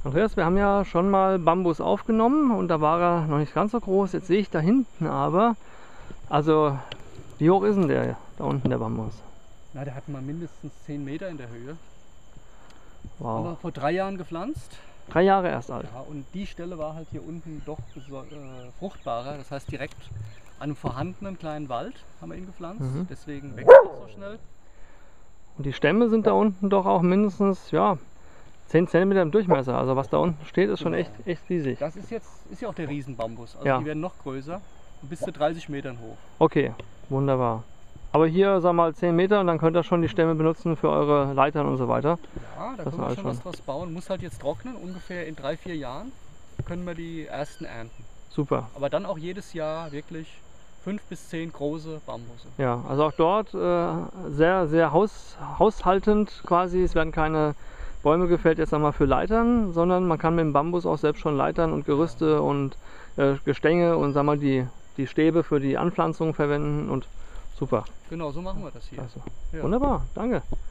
Andreas, wir haben ja schon mal Bambus aufgenommen und da war er noch nicht ganz so groß. Jetzt sehe ich da hinten aber, also wie hoch ist denn der da unten, der Bambus? Na, der hat mal mindestens 10 Meter in der Höhe. Wow. Haben wir vor 3 Jahren gepflanzt. 3 Jahre erst alt. Ja, und die Stelle war halt hier unten doch fruchtbarer. Das heißt, direkt an einem vorhandenen kleinen Wald haben wir ihn gepflanzt. Deswegen wächst er so schnell. Und die Stämme sind da unten doch auch mindestens, ja, 10 cm im Durchmesser. Also was da unten steht, ist schon echt riesig. Das ist ja auch der Riesenbambus. Also Ja. die werden noch größer und bis zu 30 Metern hoch. Okay, wunderbar. Aber hier, sag mal, 10 Meter und dann könnt ihr schon die Stämme benutzen für eure Leitern und so weiter. Ja, da Das können wir alles schon was draus bauen. Muss halt jetzt trocknen. Ungefähr in 3-4 Jahren können wir die ersten ernten. Super. Aber dann auch jedes Jahr wirklich 5 bis 10 große Bambusse. Ja, also auch dort sehr haushaltend quasi. Es werden keine Bäume gefällt jetzt einmal für Leitern, sondern man kann mit dem Bambus auch selbst schon Leitern und Gerüste und Gestänge und sag mal, die Stäbe für die Anpflanzung verwenden und super. Genau, so machen wir das hier. Also, Ja. wunderbar, danke.